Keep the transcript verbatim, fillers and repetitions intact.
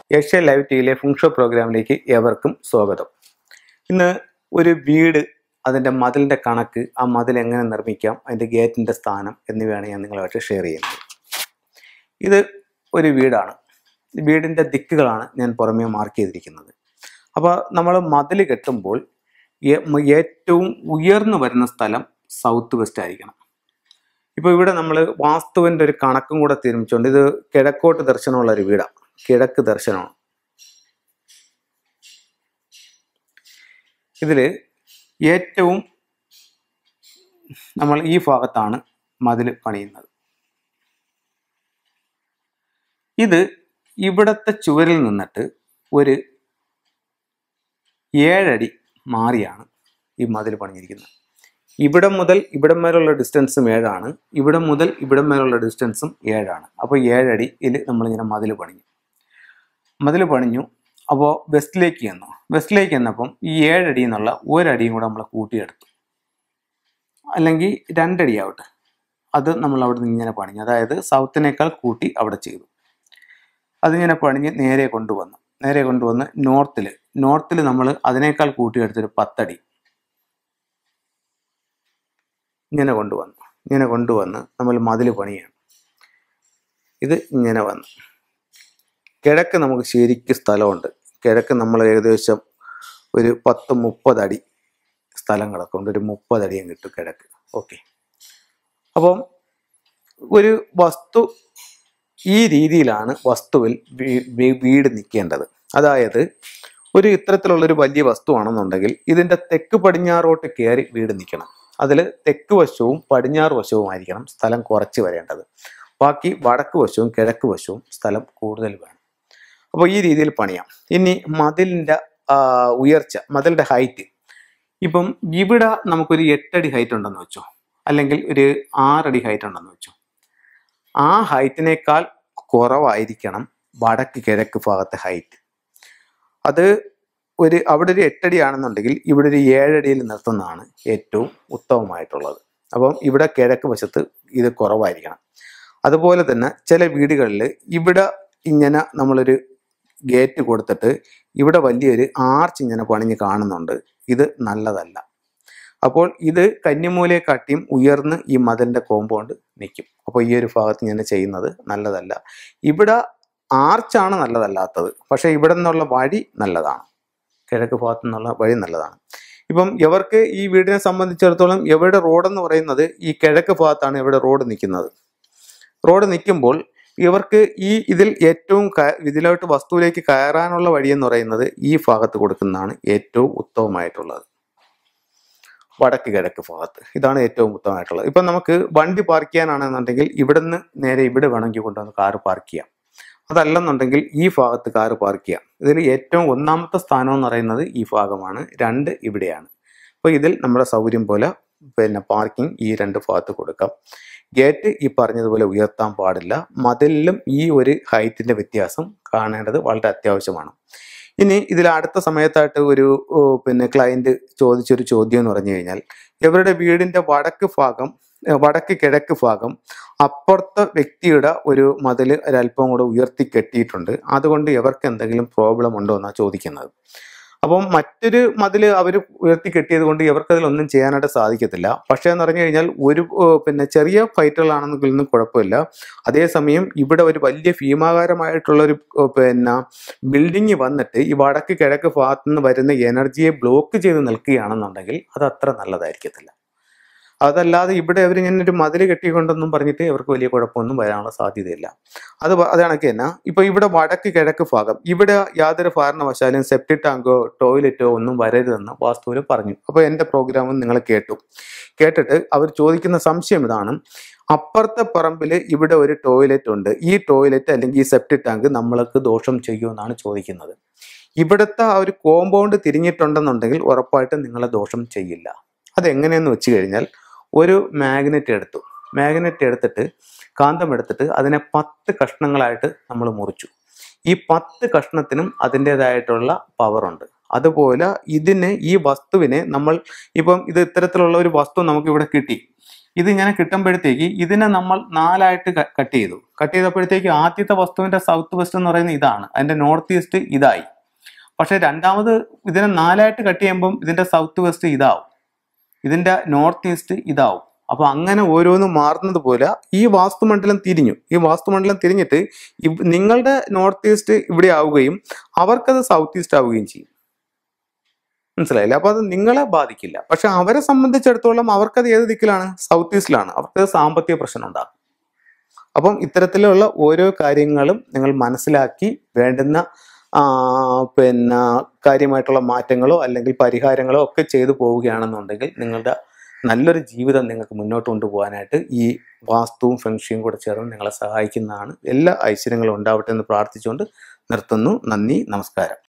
Asia live ടിവിയിലെ feng shui പ്രോഗ്രാമിലേക്ക് ഏവർക്കും സ്വാഗതം. ഇന്ന് ഒരു വീട്, അതിൻ്റെ മതിലിൻ്റെ കണക്ക്, ആ മതിൽ എങ്ങനെ നിർമ്മിക്കാം, അതിൻ്റെ ഗേറ്റിൻ്റെ സ്ഥാനം എന്നിവയാണ് ഞാൻ നിങ്ങളുമായിട്ട് ഷെയർ ചെയ്യുന്നത്. ഇത് ഒരു വീടാണ്. വീടിൻ്റെ ദിക്കുകളാണ് ഞാൻ പുറമേ മാർക്ക് ചെയ്തിരിക്കുന്നത്. അപ്പോൾ നമ്മൾ മതിൽ കെട്ടുമ്പോൾ ഏറ്റവും ഉയർന്നു വരുന്ന സ്ഥലം സൗത്ത് വെസ്റ്റ് ആയിരിക്കണം. ഇപ്പോൾ ഇവിടെ നമ്മൾ വാസ്തുവിൻ്റെ ഒരു കണക്കും കൂടെ തീരുമാനിച്ചുകൊണ്ട്, ഇത് കിഴക്കോട്ട് ദർശനമുള്ള ഒരു വീടാണ്, കിഴക്ക് ദർശനമാണ്. ഇതിൽ ഏറ്റവും നമ്മൾ ഈ ഭാഗത്താണ് മതിൽ പണിയുന്നത്. ഇത് ഇവിടത്തെ ചുവരിൽ നിന്നിട്ട് ഒരു ഏഴടി മാറിയാണ് ഈ മതിൽ പണിഞ്ഞിരിക്കുന്നത്. ഇവിടെ മുതൽ ഇവിടം വരെയുള്ള ഡിസ്റ്റൻസും ഏഴാണ്, ഇവിടെ മുതൽ ഇവിടം വരെയുള്ള ഡിസ്റ്റൻസും ഏഴാണ്. അപ്പോൾ ഏഴടിയിൽ നമ്മളിങ്ങനെ മതിൽ പണിഞ്ഞു മതിൽ പണിഞ്ഞു അപ്പോൾ വെസ്റ്റിലേക്ക് ചെന്നു. വെസ്റ്റിലേക്ക് ചെന്നപ്പം ഈ ഏഴടി എന്നുള്ള ഒരടിയും കൂടെ നമ്മൾ കൂട്ടിയെടുത്തു, അല്ലെങ്കിൽ രണ്ടടി ആവട്ടെ, അത് നമ്മൾ അവിടെ നിന്ന് ഇങ്ങനെ പണിഞ്ഞു. അതായത് സൗത്തിനേക്കാൾ കൂട്ടി അവിടെ ചെയ്തു. അതിങ്ങനെ പണിഞ്ഞ് നേരെ കൊണ്ടുവന്നു നേരെ കൊണ്ടുവന്ന് നോർത്തിൽ നോർത്തിൽ നമ്മൾ അതിനേക്കാൾ കൂട്ടിയെടുത്തൊരു പത്തടി ഇങ്ങനെ കൊണ്ടുവന്നു ഇങ്ങനെ കൊണ്ടുവന്ന് നമ്മൾ മതിൽ പണിയാണ്. ഇത് ഇങ്ങനെ വന്നു. കിഴക്ക് നമുക്ക് ശരിക്കും സ്ഥലമുണ്ട്. കിഴക്ക് നമ്മൾ ഏകദേശം ഒരു പത്ത് മുപ്പതടി സ്ഥലം കിടക്കുന്നുണ്ട്. ഒരു മുപ്പതടിയും കിട്ടും കിഴക്ക്. ഓക്കെ. അപ്പം ഒരു വസ്തു ഈ രീതിയിലാണ് വസ്തുവിൽ വീട് നിൽക്കേണ്ടത്. അതായത് ഒരു ഇത്തരത്തിലുള്ളൊരു വലിയ വസ്തുവാണെന്നുണ്ടെങ്കിൽ ഇതിൻ്റെ തെക്ക് പടിഞ്ഞാറോട്ട് കയറി വീട് നിൽക്കണം. അതിൽ തെക്ക് വശവും പടിഞ്ഞാറ് വശവുമായിരിക്കണം സ്ഥലം കുറച്ച് വരേണ്ടത്. ബാക്കി വടക്ക് വശവും കിഴക്ക് വശവും സ്ഥലം കൂടുതൽ വേണം. അപ്പോൾ ഈ രീതിയിൽ പണിയാം. ഇനി മതിലിൻ്റെ ഉയർച്ച, മതിലിൻ്റെ ഹൈറ്റ്. ഇപ്പം ഇവിടെ നമുക്കൊരു എട്ടടി ഹൈറ്റ് ഉണ്ടെന്ന് വെച്ചോ, അല്ലെങ്കിൽ ഒരു ആറടി ഹൈറ്റ് ഉണ്ടെന്ന് വെച്ചോ. ആ ഹൈറ്റിനേക്കാൾ കുറവായിരിക്കണം വടക്ക് കിഴക്ക് ഭാഗത്തെ ഹൈറ്റ്. അത് ഒരു അവിടെ ഒരു എട്ടടി ആണെന്നുണ്ടെങ്കിൽ ഇവിടെ ഒരു ഏഴടിയിൽ നിർത്തുന്നതാണ് ഏറ്റവും ഉത്തമമായിട്ടുള്ളത്. അപ്പം ഇവിടെ കിഴക്ക് വശത്ത് ഇത് കുറവായിരിക്കണം. അതുപോലെ തന്നെ ചില വീടുകളിൽ ഇവിടെ ഇങ്ങനെ നമ്മളൊരു ഗേറ്റ് കൊടുത്തിട്ട് ഇവിടെ വലിയൊരു ആർച്ച് ഇങ്ങനെ പണിഞ്ഞ് കാണുന്നുണ്ട്. ഇത് നല്ലതല്ല. അപ്പോൾ ഇത് കന്നിമൂലയെ കാട്ടിയും ഉയർന്ന് ഈ മതിലിൻ്റെ കോമ്പൗണ്ട് നിൽക്കും. അപ്പോൾ ഈ ഒരു ഭാഗത്ത് ഇങ്ങനെ ചെയ്യുന്നത് നല്ലതല്ല. ഇവിടെ ആർച്ചാണ് നല്ലതല്ലാത്തത്, പക്ഷേ ഇവിടെ നിന്നുള്ള വഴി നല്ലതാണ്. കിഴക്ക് ഭാഗത്തു നിന്നുള്ള വഴി നല്ലതാണ്. ഇപ്പം ഇവർക്ക് ഈ വീടിനെ സംബന്ധിച്ചിടത്തോളം എവിടെ റോഡെന്ന് പറയുന്നത് ഈ കിഴക്ക് ഭാഗത്താണ് ഇവിടെ റോഡ് നിൽക്കുന്നത്. റോഡ് നിൽക്കുമ്പോൾ ഇവർക്ക് ഈ ഇതിൽ ഏറ്റവും ഇതിലോട്ട് വസ്തുവിലേക്ക് കയറാനുള്ള വഴിയെന്ന് പറയുന്നത് ഈ ഭാഗത്ത് കൊടുക്കുന്നതാണ് ഏറ്റവും ഉത്തമമായിട്ടുള്ളത്. വടക്ക് കിഴക്ക് ഭാഗത്ത് ഇതാണ് ഏറ്റവും ഉത്തമമായിട്ടുള്ളത്. ഇപ്പം നമുക്ക് വണ്ടി പാർക്ക് ചെയ്യാനാണെന്നുണ്ടെങ്കിൽ ഇവിടെ നിന്ന് നേരെ ഇവിടെ വേണമെങ്കിൽ കൊണ്ടുവന്ന് കാറ് പാർക്ക് ചെയ്യാം. അതല്ലെന്നുണ്ടെങ്കിൽ ഈ ഭാഗത്ത് കാറ് പാർക്ക് ചെയ്യാം. ഇതിൽ ഏറ്റവും ഒന്നാമത്തെ സ്ഥാനം എന്ന് പറയുന്നത് ഈ ഭാഗമാണ്, രണ്ട് ഇവിടെയാണ്. അപ്പോൾ ഇതിൽ നമ്മുടെ സൗകര്യം പോലെ പിന്നെ പാർക്കിംഗ് ഈ രണ്ട് ഭാഗത്ത് കൊടുക്കാം. ഗേറ്റ് ഈ പറഞ്ഞതുപോലെ ഉയർത്താൻ പാടില്ല. മതിലിലും ഈ ഒരു ഹൈറ്റിൻ്റെ വ്യത്യാസം കാണേണ്ടത് വളരെ അത്യാവശ്യമാണ്. ഇനി ഇതിൽ അടുത്ത സമയത്തായിട്ട് ഒരു പിന്നെ ക്ലയൻറ്റ് ചോദിച്ചൊരു ചോദ്യം എന്ന് പറഞ്ഞു കഴിഞ്ഞാൽ, ഇവരുടെ വീടിൻ്റെ വടക്ക് ഭാഗം വടക്ക് കിഴക്ക് ഭാഗം അപ്പുറത്തെ വ്യക്തിയുടെ ഒരു മതിൽ ഒരല്പം കൂടെ ഉയർത്തി കെട്ടിയിട്ടുണ്ട്, അതുകൊണ്ട് ഇവർക്ക് എന്തെങ്കിലും പ്രോബ്ലം ഉണ്ടോ എന്നാണ് ചോദിക്കുന്നത്. അപ്പം മറ്റൊരു മതിൽ അവർ ഉയർത്തി കെട്ടിയത് കൊണ്ട് ഇവർക്കതിലൊന്നും ചെയ്യാനായിട്ട് സാധിക്കത്തില്ല. പക്ഷേ എന്ന് പറഞ്ഞു കഴിഞ്ഞാൽ ഒരു പിന്നെ ചെറിയ ഫൈറ്റുകളാണെന്നൊന്നും കുഴപ്പമില്ല. അതേസമയം ഇവിടെ ഒരു വലിയ ഭീമാകാരമായിട്ടുള്ളൊരു പിന്നെ ബിൽഡിങ് വന്നിട്ട് ഈ വടക്ക് കിഴക്ക് ഭാഗത്തു നിന്ന് വരുന്ന എനർജിയെ ബ്ലോക്ക് ചെയ്ത് നിൽക്കുകയാണെന്നുണ്ടെങ്കിൽ അത് അത്ര നല്ലതായിരിക്കത്തില്ല. അതല്ലാതെ ഇവിടെ അവരിങ്ങനെ ഒരു മതിൽ കെട്ടിക്കൊണ്ടെന്നും പറഞ്ഞിട്ട് അവർക്ക് വലിയ കുഴപ്പമൊന്നും വരാനുള്ള സാധ്യതയില്ല. അത് അതാണൊക്കെ തന്നെ. ഇപ്പോൾ ഇവിടെ വടക്ക് കിഴക്ക് ഭാഗം ഇവിടെ യാതൊരു കാരണവശാലും സെപ്റ്റിക് ടാങ്കോ ടോയ്ലറ്റോ ഒന്നും വരരുതെന്ന് വാസ്തുവിൽ പറഞ്ഞു. അപ്പോൾ എൻ്റെ പ്രോഗ്രാമും നിങ്ങൾ കേട്ടു. കേട്ടിട്ട് അവർ ചോദിക്കുന്ന സംശയം ഇതാണ്: അപ്പുറത്തെ പറമ്പിൽ ഇവിടെ ഒരു ടോയ്ലറ്റ് ഉണ്ട്, ഈ ടോയ്ലറ്റ് അല്ലെങ്കിൽ ഈ സെപ്റ്റിക് ടാങ്ക് നമ്മൾക്ക് ദോഷം ചെയ്യുമെന്നാണ് ചോദിക്കുന്നത്. ഇവിടുത്തെ ആ ഒരു കോമ്പൗണ്ട് തിരിഞ്ഞിട്ടുണ്ടെന്നുണ്ടെങ്കിൽ ഉറപ്പായിട്ടും നിങ്ങളെ ദോഷം ചെയ്യില്ല. അതെങ്ങനെയെന്ന് വെച്ച് കഴിഞ്ഞാൽ, ഒരു മാഗ്നറ്റ് എടുത്തു മാഗ്നറ്റ് എടുത്തിട്ട് കാന്തം എടുത്തിട്ട് അതിനെ പത്ത് കഷ്ണങ്ങളായിട്ട് നമ്മൾ മുറിച്ചു. ഈ പത്ത് കഷ്ണത്തിനും അതിൻ്റെതായിട്ടുള്ള പവറുണ്ട്. അതുപോലെ ഇതിന് ഈ വസ്തുവിനെ നമ്മൾ ഇപ്പം ഇത് ഇത്തരത്തിലുള്ള ഒരു വസ്തു നമുക്ക് ഇവിടെ കിട്ടി. ഇത് ഇങ്ങനെ കിട്ടുമ്പോഴത്തേക്ക് ഇതിനെ നമ്മൾ നാലായിട്ട് കട്ട് ചെയ്തു. കട്ട് ചെയ്തപ്പോഴത്തേക്ക് ആദ്യത്തെ വസ്തുവിന്റെ സൗത്ത് വെസ്റ്റ് എന്ന് പറയുന്നത് ഇതാണ്, അതിന്റെ നോർത്ത് ഈസ്റ്റ് ഇതായി. പക്ഷെ രണ്ടാമത് ഇതിനെ നാലായിട്ട് കട്ട് ചെയ്യുമ്പം ഇതിന്റെ സൗത്ത് വെസ്റ്റ് ഇതാവും, ഇതിന്റെ നോർത്ത് ഈസ്റ്റ് ഇതാവും. അപ്പൊ അങ്ങനെ ഓരോന്നും മാറുന്നത് പോലെ ഈ വാസ്തുമണ്ഡലം തിരിഞ്ഞു. ഈ വാസ്തുമണ്ഡലം തിരിഞ്ഞിട്ട് നിങ്ങളുടെ നോർത്ത് ഈസ്റ്റ് ഇവിടെ ആവുകയും അവർക്കത് സൗത്ത് ഈസ്റ്റ് ആവുകയും ചെയ്യും. മനസ്സിലായില്ല? അപ്പൊ അത് നിങ്ങളെ ബാധിക്കില്ല. പക്ഷെ അവരെ സംബന്ധിച്ചിടത്തോളം അവർക്കത് ഏത് ദിക്കിലാണ്? സൗത്ത് ഈസ്റ്റിലാണ്. അവർക്ക് സാമ്പത്തിക പ്രശ്നം ഉണ്ടാകും. അപ്പം ഇത്തരത്തിലുള്ള ഓരോ കാര്യങ്ങളും നിങ്ങൾ മനസ്സിലാക്കി വേണ്ടുന്ന പിന്നെ കാര്യമായിട്ടുള്ള മാറ്റങ്ങളോ അല്ലെങ്കിൽ പരിഹാരങ്ങളോ ഒക്കെ ചെയ്തു പോവുകയാണെന്നുണ്ടെങ്കിൽ നിങ്ങളുടെ നല്ലൊരു ജീവിതം നിങ്ങൾക്ക് മുന്നോട്ട് കൊണ്ടുപോകാനായിട്ട് ഈ വാസ്തുവും ഫെങ്ഷുയും കൂടെ ചേർന്ന് നിങ്ങളെ സഹായിക്കുന്നതാണ്. എല്ലാ ഐശ്വര്യങ്ങളും ഉണ്ടാവട്ടെ എന്ന് പ്രാർത്ഥിച്ചുകൊണ്ട് നിർത്തുന്നു. നന്ദി, നമസ്കാരം.